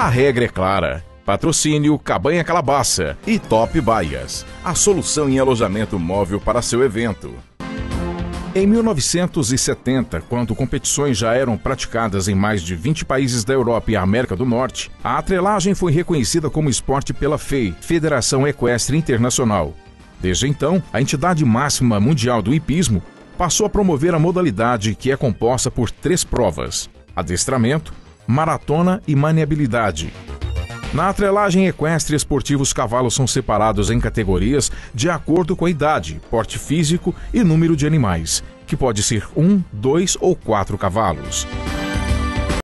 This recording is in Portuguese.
A regra é clara. Patrocínio Cabanha Calabaça e Top Baias, a solução em alojamento móvel para seu evento. Em 1970, quando competições já eram praticadas em mais de 20 países da Europa e América do Norte, a atrelagem foi reconhecida como esporte pela FEI, Federação Equestre Internacional. Desde então, a entidade máxima mundial do hipismo passou a promover a modalidade, que é composta por 3 provas: adestramento, maratona e maniabilidade. Na atrelagem equestre esportiva, os cavalos são separados em categorias de acordo com a idade, porte físico e número de animais, que pode ser 1, 2 ou 4 cavalos.